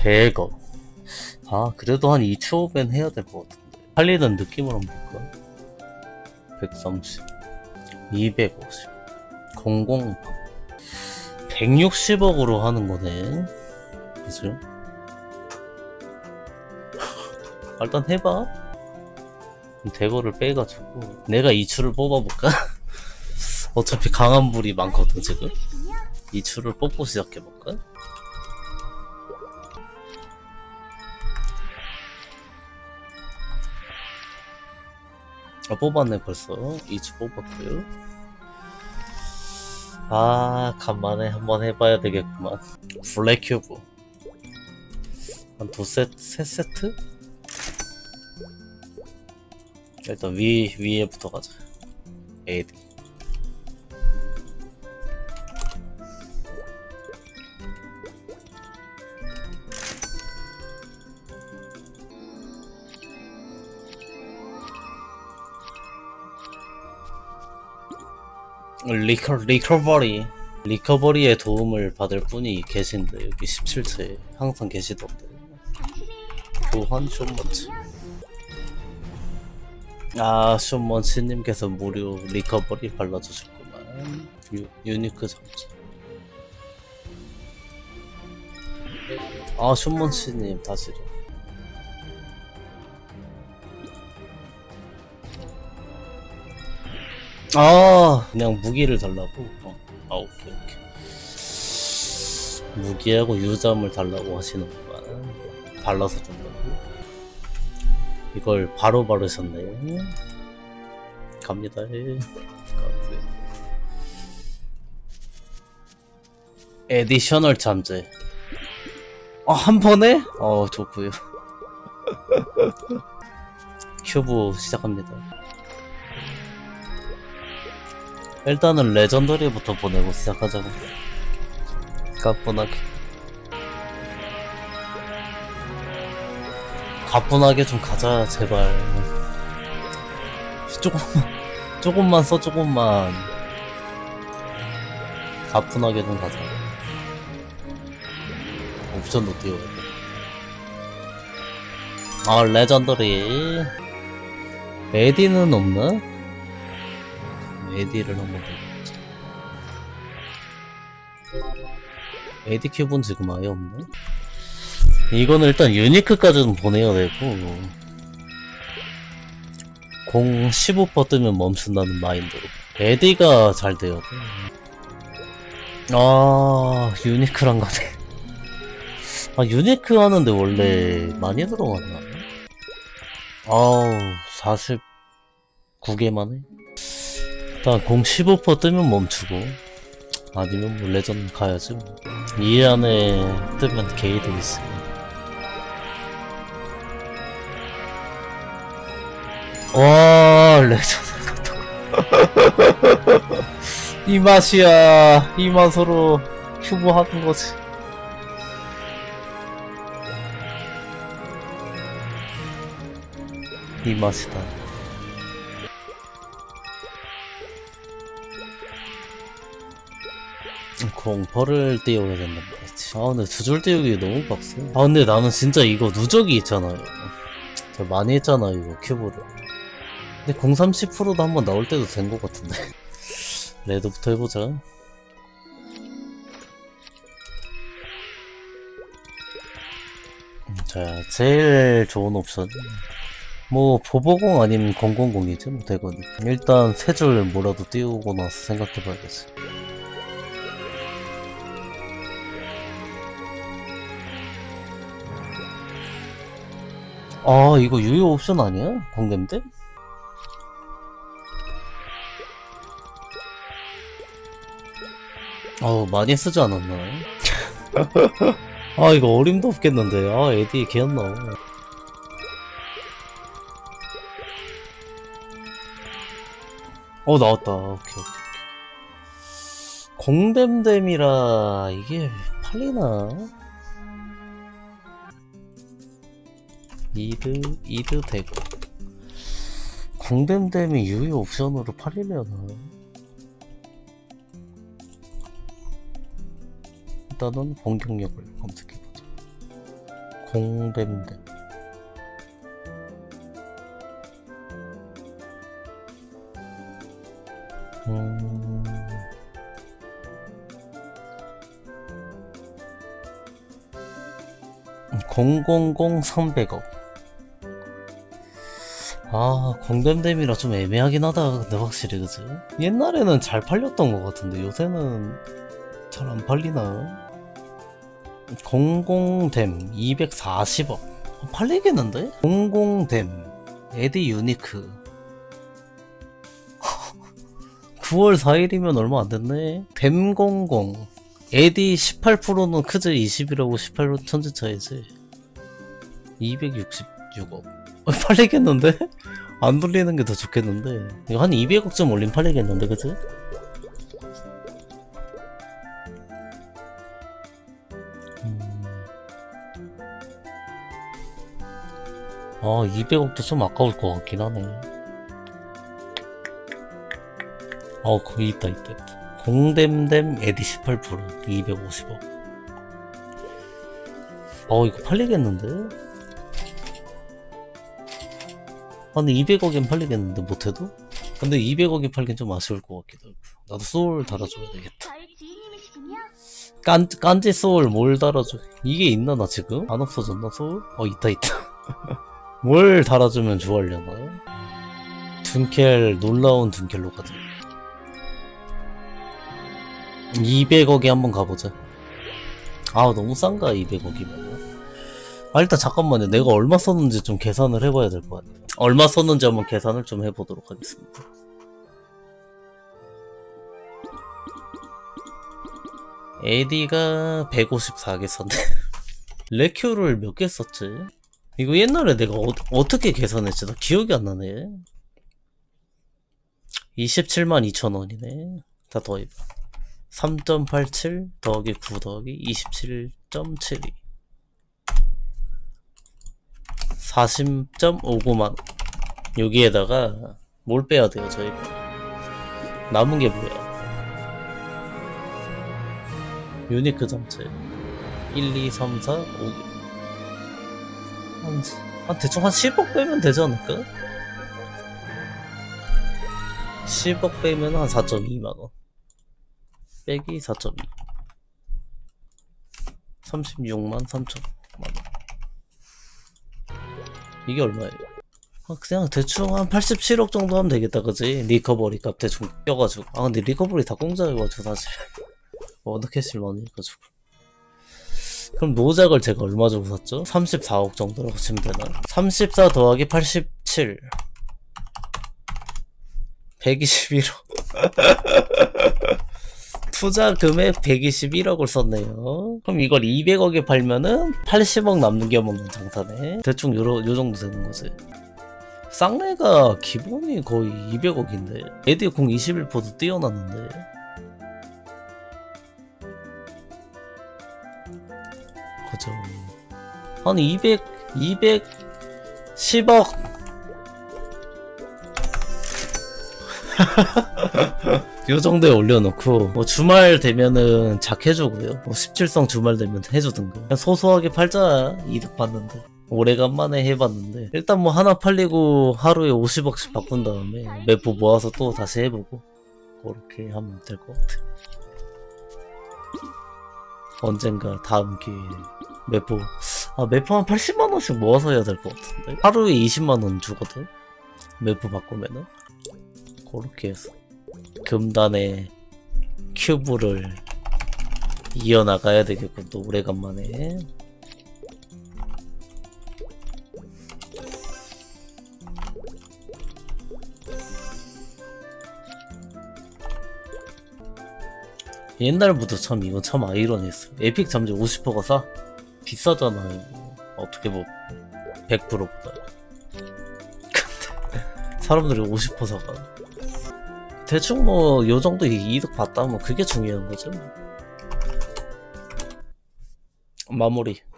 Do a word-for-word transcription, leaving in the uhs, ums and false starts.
백억. 아 그래도 한 이 초 후엔 해야 될 것 같은데. 팔리는 느낌으로 한번 볼까? 백삼십, 이백오십, 공공, 백육십억으로 하는 거네. 그죠? 일단 해봐. 대거를 빼가지고 내가 이추를 뽑아볼까? 어차피 강한 불이 많거든 지금. 이추를 뽑고 시작해볼까? 아 뽑았네 벌써. 이추 뽑았고요. 아 간만에 한번 해봐야 되겠구만. 블랙 큐브 한 두 세트? 세 세트? 일단 위, 위에부터 가자. 에이디 리커, 리커버리 리커버리에 도움을 받을 분이 계신데 여기 십칠 층에 항상 계시던데. 교환 쇼먼치. 아 쇼먼치님께서 무료 리커버리 발라주셨구만. 유, 유니크 점수. 아 쇼먼치님 다시요. 아 그냥 무기를 달라고? 어. 아 오케이 오케이. 무기하고 유점을 달라고 하시는구만. 발라서 준다고? 이걸 바로 바르셨네. 갑니다. 에디셔널 잠재. 아 한 번에? 어 좋구요. 큐브 시작합니다. 일단은 레전더리부터 보내고 시작하자고. 가뿐하게 가뿐하게 좀 가자 제발. 조금만 조금만 써 조금만. 가뿐하게 좀 가자. 옵션도 띄워야 돼. 아 레전더리. 에디는 없나? 에디를 한번 해보자. 에디 큐브는 지금 아예 없네? 이거는 일단 유니크까지는 보내야 되고 공 십오 퍼센트 뜨면 멈춘다는 마인드로 에디가 잘 돼야 돼. 아 유니크란 거네. 아 유니크 하는데 원래 많이 들어갔나? 아우 사십구 개만 해? 일단 공 십오 퍼센트 뜨면 멈추고 아니면 뭐 레전 가야지 뭐. 이 안에 뜨면 게이드 있어. 와 레전 이 맛이야. 이 맛으로 큐브 하는 거지. 이 맛이다. 공퍼를 띄워야 된단 말이지. 아 근데 두 줄 띄우기 너무 빡세. 아 근데 나는 진짜 이거 누적이 있잖아요. 저 많이 했잖아 이거 큐브를. 근데 공 삼십 퍼센트도 한번 나올 때도 된 것 같은데. 레드부터 해보자. 자 제일 좋은 옵션 뭐 보보공 아니면 공공공이지 뭐 되거든. 일단 세 줄 뭐라도 띄우고 나서 생각해봐야겠어. 아 이거 유효 옵션 아니야? 공개인데? 어우 많이 쓰지 않았나? 아 이거 어림도 없겠는데. 아 에디 개였나. 어 나왔다. 오케이 오케이 오케이. 공댐댐이라 이게 팔리나? 이드 이드 대고 공댐댐이 유효 옵션으로 팔리려나? 일단은 공격력을 검색해보자. 공뱀뱀. 음... 공공공 삼백억. 아, 공뱀뱀이라 좀 애매하긴 하다. 근데 확실히 그지? 옛날에는 잘 팔렸던 것 같은데 요새는 잘 안 팔리나? 공공댐 이백사십억. 팔리겠는데? 공공댐 에디 유니크. 구월 사일이면 얼마 안 됐네. 댐공공 에디 십팔 퍼센트는 크즈 이십이라고 십팔 퍼센트 천지 차이지. 이백육십육억. 팔리겠는데? 안 돌리는 게 더 좋겠는데. 이거 한 이백억쯤 올림 팔리겠는데, 그치? 음... 아, 이백억도 좀 아까울 것 같긴 하네. 어, 거기 있다, 있다, 있다. 공댐댐 에디 십팔 퍼센트 이백오십억. 어, 이거 팔리겠는데? 아, 근데 이백억엔 팔리겠는데, 못해도? 근데 이백억이 팔긴 좀 아쉬울 것 같기도 하고. 나도 소울 달아줘야 되겠다. 깐, 깐지 소울 뭘 달아줘? 이게 있나, 나 지금? 안 없어졌나, 소울? 어, 있다, 있다. 뭘 달아주면 좋아하려나? 둔켈, 놀라운 둔켈로 가자. 이백억에 한번 가보자. 아, 너무 싼가, 이백억이면. 아, 일단 잠깐만요. 내가 얼마 썼는지 좀 계산을 해봐야 될 것 같아요. 얼마 썼는지 한번 계산을 좀 해보도록 하겠습니다. 에디가 백오십사 개 썼네. 레큐를 몇 개 썼지? 이거 옛날에 내가 어, 어떻게 계산했지? 나 기억이 안 나네. 이십칠만 이천 원이네. 다 더해봐. 삼 점 팔칠 더하기 구 더하기 이십칠 점 칠이. 사십 점 오구만 원. 여기에다가 뭘 빼야 돼요, 저희가? 남은 게 뭐야? 유니크 점체 일, 이, 삼, 사, 오 개. 한, 한 대충 한 십억 빼면 되지 않을까? 십억 빼면 한 사 점 이만 원. 빼기 사 점 이. 삼십육만 삼천만 원. 이게 얼마예요? 아, 그냥 대충 한 팔십칠억 정도 하면 되겠다, 그지? 리커버리 값 대충 껴가지고. 아, 근데 리커버리 다 공짜여가지고, 사실. 워드캐시를 많이 해가지고. 그럼 노작을 제가 얼마 주고 샀죠? 삼십사억 정도라고 치면 되나? 삼십사 더하기 팔십칠. 백이십일억. 투자 금액 백이십일억을 썼네요. 그럼 이걸 이백억에 팔면은 팔십억 남는 게 없는 장사네. 대충 요러, 요 정도 되는 거지. 쌍내가 기본이 거의 이백억인데 에디 공 이십일 퍼센트 뛰어났는데. 그죠. 한 이백, 이백십억. 요 정도에 올려놓고 뭐 주말 되면은 작 해주고요. 뭐 십칠성 주말 되면 해주든가. 그냥 소소하게 팔자. 이득 봤는데 오래간만에 해봤는데 일단 뭐 하나 팔리고 하루에 오십억씩 바꾼 다음에 매포 모아서 또 다시 해보고 그렇게 하면 될 것 같아. 언젠가 다음 기회에 매포 아 매포 한 팔십만 원씩 모아서 해야 될 것 같은데 하루에 이십만 원 주거든 매포 바꾸면은. 그렇게 해서 금단의 큐브를 이어나가야 되겠군. 또 오래간만에. 옛날부터 참 이건 참 아이러니했어. 에픽 잠재 오십 퍼센트가 싸? 비싸잖아 이거. 어떻게 뭐 백 퍼센트보다. 근데 사람들이 오십 퍼센트 사가. 대충 뭐 요정도 이득 봤다 뭐 그게 중요한 거죠. 마무리.